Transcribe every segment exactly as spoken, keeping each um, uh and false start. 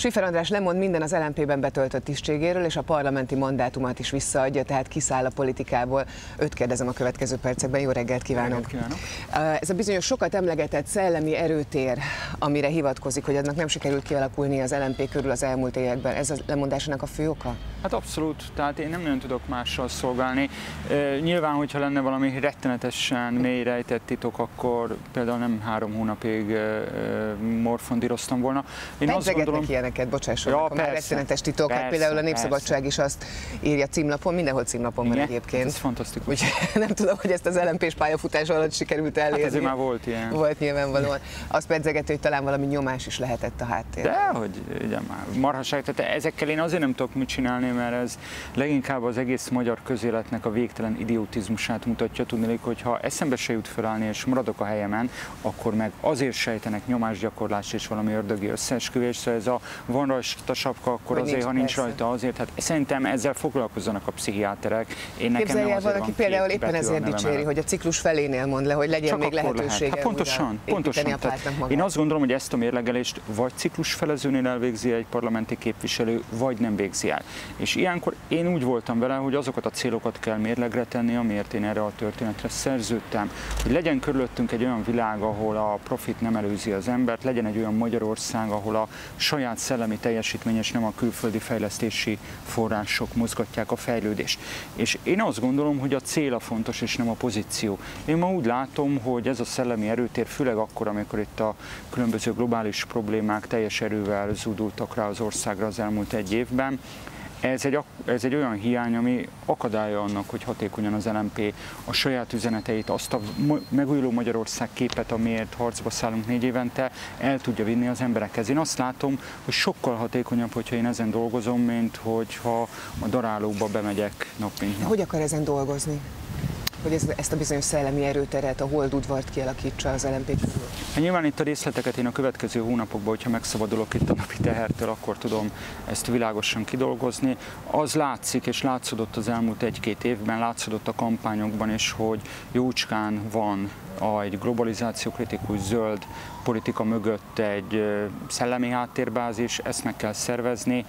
Schiffer András lemond minden az el en pé-ben betöltött tisztségéről, és a parlamenti mandátumát is visszaadja, tehát kiszáll a politikából. Őt kérdezem a következő percekben. Jó reggelt kívánok! kívánok. Ez a bizonyos sokat emlegetett szellemi erőtér, amire hivatkozik, hogy annak nem sikerült kialakulni az el en pé körül az elmúlt években. Ez a lemondásának a fő oka? Hát abszolút, tehát én nem nagyon tudok mással szolgálni. E, nyilván, hogyha lenne valami rettenetesen mély rejtett titok, akkor például nem három hónapig e, e, morfondíroztam volna. Én azt gondolom, ilyeneket, bocsásson, ja, akkor már rettenetes titok, persze, hát például a Népszabadság persze. is azt írja címlapon, mindenhol címlapon van egyébként. Ez fantasztikus. Úgyhogy nem tudom, hogy ezt az el en pés pályafutás alatt sikerült elérni. Hát ezért már volt ilyen. Volt nyilvánvalóan. Azt pedzegető, hogy talán valami nyomás is lehetett a háttérben. De, hogy ugye már marhaság, tehát ezekkel én azért nem tudok mit csinálni, mert ez leginkább az egész magyar közéletnek a végtelen idiotizmusát mutatja. Tudnék, hogy ha eszembe se jut felállni és maradok a helyemen, akkor meg azért sejtenek nyomásgyakorlást és valami ördögi összeesküvés, szóval ez a van rajta sapka, akkor hogy azért, ha nincs persze. rajta, azért, hát szerintem ezzel foglalkozzanak a pszichiáterek. Én nekem Képzelj el, valaki például éppen ezért dicséri, el. hogy a ciklus felénél mond le, hogy legyen Csak még lehetősége. Hát pontosan, pontosan. Én azt gondolom, hogy ezt a mérlegelést vagy ciklusfelezőnél elvégzi egy parlamenti képviselő, vagy nem végzi el. És ilyenkor én úgy voltam vele, hogy azokat a célokat kell mérlegre tenni, amiért én erre a történetre szerződtem. Hogy legyen körülöttünk egy olyan világ, ahol a profit nem előzi az embert, legyen egy olyan Magyarország, ahol a saját szellemi teljesítmény és nem a külföldi fejlesztési források mozgatják a fejlődést. És én azt gondolom, hogy a cél a fontos, és nem a pozíció. Én ma úgy látom, hogy ez a szellemi erőtér, főleg akkor, amikor itt a különböző globális problémák teljes erővel zúdultak rá az országra az elmúlt egy évben, Ez egy, ez egy olyan hiány, ami akadálya annak, hogy hatékonyan az el en pé a saját üzeneteit, azt a megújuló Magyarország képet, amiért harcba szállunk négy évente, el tudja vinni az emberekhez. Én azt látom, hogy sokkal hatékonyabb, hogyha én ezen dolgozom, mint hogyha a darálóba bemegyek nap mint nap. Hogy akar ezen dolgozni? Hogy ezt a bizonyos szellemi erőteret, a holdudvart kialakítsa az el en pé körül? Hát nyilván itt a részleteket én a következő hónapokban, hogyha megszabadulok itt a napi tehertől, akkor tudom ezt világosan kidolgozni. Az látszik, és látszódott az elmúlt egy-két évben, látszódott a kampányokban is, hogy jócskán van egy globalizációkritikus zöld politika mögött egy szellemi háttérbázis, ezt meg kell szervezni,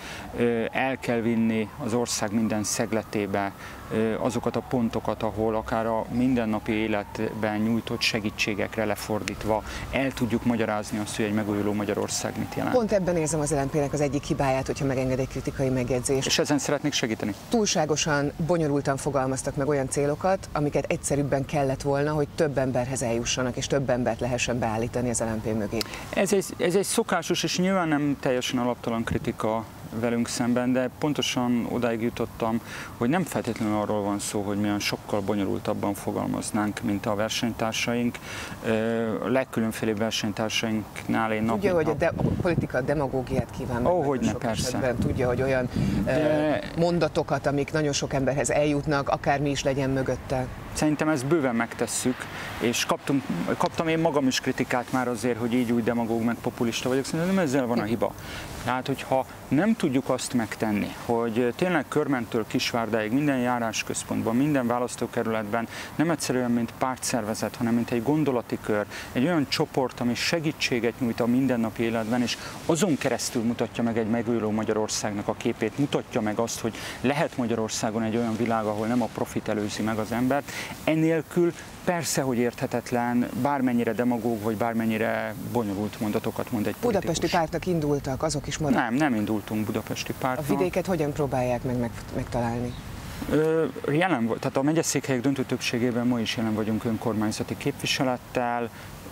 el kell vinni az ország minden szegletébe azokat a pontokat, ahol akár a mindennapi életben nyújtott segítségekre lefordítva el tudjuk magyarázni azt, hogy egy megújuló Magyarország mit jelent. Pont ebben érzem az el en pének az egyik hibáját, hogyha megenged egy kritikai megjegyzést. És ezen szeretnék segíteni. Túlságosan, bonyolultan fogalmaztak meg olyan célokat, amiket egyszerűbben kellett volna, hogy több emberhez eljussanak, és több embert lehessen beállítani az el en pé mögé. Ez egy, ez egy szokásos, és nyilván nem teljesen alaptalan kritika velünk szemben, de pontosan odáig jutottam, hogy nem feltétlenül arról van szó, hogy milyen sokkal bonyolultabban fogalmaznánk, mint a versenytársaink. A legkülönfélébb versenytársainknál én nap Tudja, hogy nap... a, de, a politika demagógiát kíván meg. Ó, hogy ne, sok persze. Esetben. Tudja, hogy olyan de... mondatokat, amik nagyon sok emberhez eljutnak, akármi is legyen mögötte. Szerintem ezt bőven megtesszük, és kaptunk, kaptam én magam is kritikát már azért, hogy így úgy demagóg meg populista vagyok, szerintem nem ezzel van a hiba. Tehát, hogyha nem tudjuk azt megtenni, hogy tényleg Körmentől Kisvárdáig minden járásközpontban, minden választókerületben nem egyszerűen, mint pártszervezet, hanem mint egy gondolati kör, egy olyan csoport, ami segítséget nyújt a mindennapi életben, és azon keresztül mutatja meg egy megújuló Magyarországnak a képét, mutatja meg azt, hogy lehet Magyarországon egy olyan világ, ahol nem a profit előzi meg az embert. Enélkül persze, hogy érthetetlen, bármennyire demagóg, vagy bármennyire bonyolult mondatokat mond egy politikus. Budapesti pártnak indultak, azok is maradtak? Nem, nem indultunk budapesti pártnak. A vidéket hogyan próbálják meg, meg megtalálni? Ö, jelen volt, tehát a megyeszékhelyek döntő többségében ma is jelen vagyunk önkormányzati képviselettel.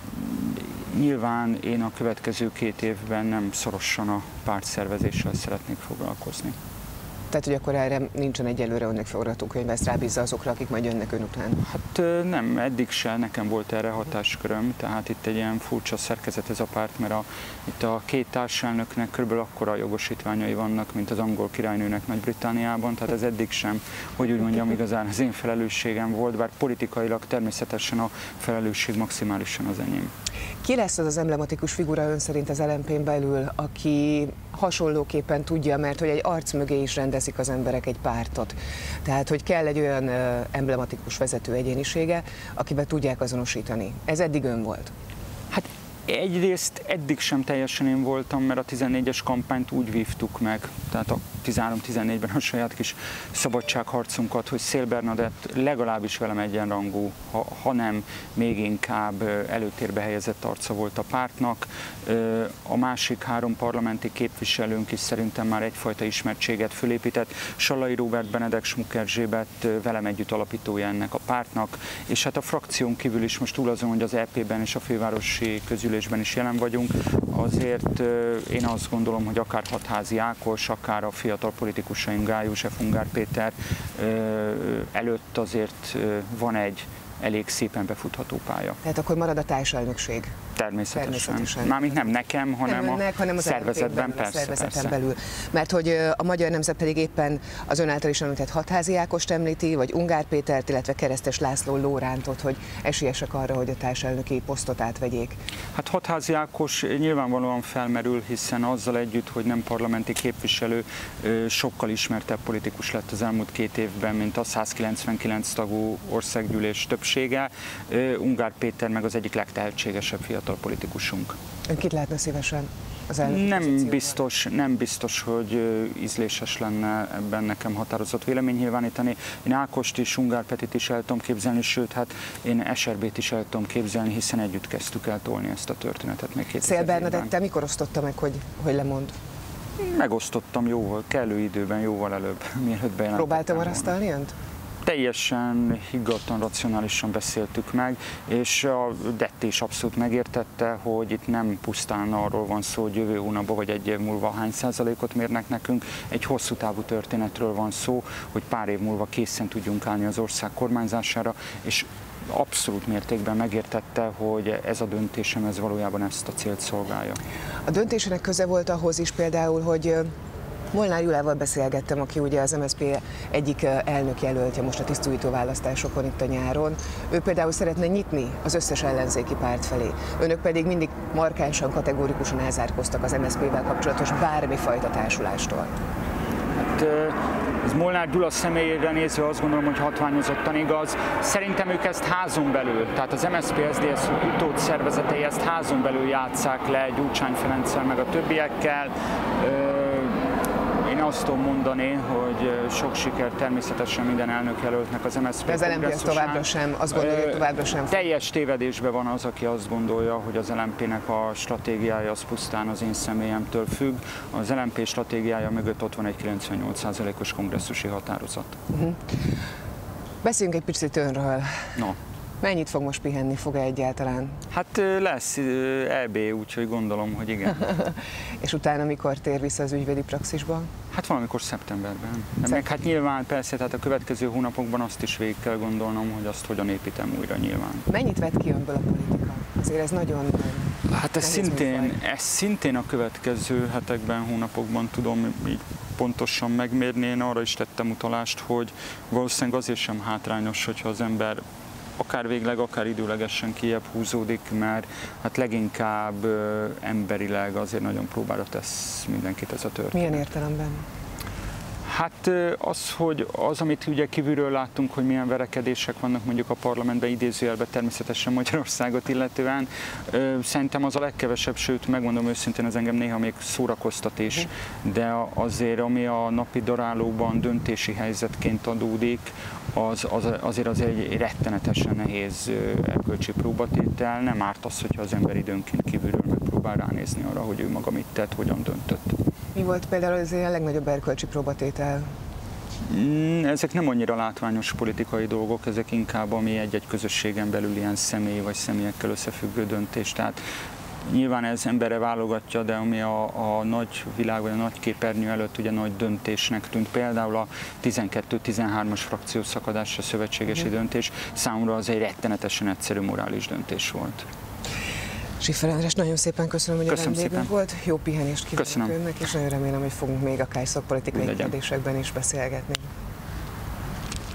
Nyilván én a következő két évben nem szorosan a pártszervezéssel szeretnék foglalkozni. Tehát, hogy akkor erre nincsen egyelőre önnek forgatókönyv, ezt rábízza azokra, akik majd jönnek ön után? Hát nem, eddig se, nekem volt erre hatásköröm, tehát itt egy ilyen furcsa szerkezet ez a párt, mert a, itt a két társelnöknek körülbelül akkora jogosítványai vannak, mint az angol királynőnek Nagy-Britanniában, tehát ez eddig sem, hogy úgy mondjam, igazán az én felelősségem volt, bár politikailag természetesen a felelősség maximálisan az enyém. Ki lesz az az emblematikus figura ön szerint az el en pén belül, aki hasonlóképpen tudja, mert hogy egy arc mögé is rendezik az emberek egy pártot. Tehát, hogy kell egy olyan emblematikus vezető egyénisége, akiben tudják azonosítani. Ez eddig ön volt? Hát Egyrészt eddig sem teljesen én voltam, mert a tizennégyes kampányt úgy vívtuk meg, tehát a tizenhárom tizennégyben a saját kis szabadságharcunkat, hogy Széll Bernadett legalábbis velem egyenrangú, ha, ha nem még inkább előtérbe helyezett arca volt a pártnak. A másik három parlamenti képviselőnk is szerintem már egyfajta ismertséget fölépített. Sallai Róbert, Benedek Schmuck Erzsébet velem együtt alapítója ennek a pártnak, és hát a frakción kívül is most túl azon, hogy az é pében és a fővárosi közülésben is jelen vagyunk, azért én azt gondolom, hogy akár Hatházi Ákos, akár a fiatal politikusaink Gály József, Ungár Péter előtt azért van egy elég szépen befutható pálya. Tehát akkor marad a társelnökség? Természetesen. Természetesen. Mármint nem nekem, hanem nem önnek, hanem a szervezetben, belül, persze, a szervezeten persze. belül. Mert hogy a Magyar Nemzet pedig éppen az ön által is említett Hatházi Ákost említi, vagy Ungár Pétert, illetve Keresztes László Lórántot, hogy esélyesek arra, hogy a társelnöki posztot átvegyék. Hát Hatházi Ákos nyilvánvalóan felmerül, hiszen azzal együtt, hogy nem parlamenti képviselő, sokkal ismertebb politikus lett az elmúlt két évben, mint a százkilencvenkilenc tagú országgyűlés többsége. Ungár Péter meg az egyik legtehetségesebb fiatal politikusunk. Ön kit látna szívesen az elnöki nem biztos, nem biztos, hogy ízléses lenne ebben nekem határozott vélemény nyilvánítani. Én Ákost is, Ungár Petit is el tudom képzelni, sőt, hát én es er bé-t is el tudom képzelni, hiszen együtt kezdtük el tolni ezt a történetet még Széll Bernadett mikor osztotta meg, hogy, hogy lemond? Megosztottam jóval, kellő időben, jóval előbb, mielőtt bejelentettem. Próbáltam marasztalni önt? Teljesen higgadtan, racionálisan beszéltük meg, és a Dett is abszolút megértette, hogy itt nem pusztán arról van szó, hogy jövő hónapban vagy egy év múlva hány százalékot mérnek nekünk, egy hosszú távú történetről van szó, hogy pár év múlva készen tudjunk állni az ország kormányzására, és abszolút mértékben megértette, hogy ez a döntésem, ez valójában ezt a célt szolgálja. A döntésének köze volt ahhoz is például, hogy Molnár Gyulával beszélgettem, aki ugye az em es zé pé egyik elnök jelöltje most a tisztújító választásokon itt a nyáron. Ő például szeretne nyitni az összes ellenzéki párt felé. Önök pedig mindig markánsan, kategórikusan elzárkoztak az em es zé pével kapcsolatos bármifajta társulástól. Hát, ez Molnár Gyula személyére nézve azt gondolom, hogy hatványozottan igaz. Szerintem ők ezt házon belül, tehát az em es zé pé es zé dé es utód szervezetei ezt házon belül játsszák le Gyurcsány Ferenccel meg a többiekkel. Én azt tudom mondani, hogy sok siker természetesen minden elnökjelöltnek az em es zé pé az el em pé az továbbra sem, azt gondolja, hogy továbbra sem. Teljes tévedésben van az, aki azt gondolja, hogy az el em pé-nek a stratégiája az pusztán az én személyemtől függ. Az el em pé stratégiája mögött ott van egy kilencvennyolc százalékos kongresszusi határozat. Uh-huh. Beszéljünk egy picit önről. No. Mennyit fog most pihenni, fog-e egyáltalán? Hát lesz é bé, úgyhogy gondolom, hogy igen. És utána mikor tér vissza az ügyvédi praxisba? Hát valamikor szeptemberben. Szeptember. Meg hát nyilván persze, tehát a következő hónapokban azt is végig kell gondolnom, hogy azt hogyan építem újra nyilván. Mennyit vett ki önből a politika? Azért ez nagyon... Hát ez szintén, ez szintén a következő hetekben, hónapokban tudom így pontosan megmérni. Én arra is tettem utalást, hogy valószínűleg azért sem hátrányos, hogyha az ember akár végleg, akár időlegesen kijebb húzódik, mert hát leginkább ö, emberileg azért nagyon próbára tesz mindenkit ez a történet. Milyen értelemben? Hát az, hogy az, amit ugye kívülről láttunk, hogy milyen verekedések vannak mondjuk a parlamentben, idézőjelben természetesen Magyarországot illetően, szerintem az a legkevesebb, sőt megmondom őszintén, ez engem néha még szórakoztat is, de azért ami a napi darálóban döntési helyzetként adódik, az, az, azért az egy rettenetesen nehéz erkölcsi próbatétel. Nem árt az, hogyha az ember időnként kívülről megpróbál ránézni arra, hogy ő maga mit tett, hogyan döntött. Mi volt például az a legnagyobb erkölcsi próbatétel? Ezek nem annyira látványos politikai dolgok, ezek inkább ami egy-egy közösségen belül ilyen személy vagy személyekkel összefüggő döntés. Tehát nyilván ez emberre válogatja, de ami a, a nagy világ vagy a nagy képernyő előtt ugye nagy döntésnek tűnt, például a tizenkettő tizenhármas frakciós szakadásra szövetségesi mm. döntés, számomra az egy rettenetesen egyszerű morális döntés volt. Schiffer András, nagyon szépen köszönöm, hogy köszönöm a vendégünk volt. Jó pihenést kívánok önnek, és nagyon remélem, hogy fogunk még akár szakpolitikai kérdésekben is beszélgetni.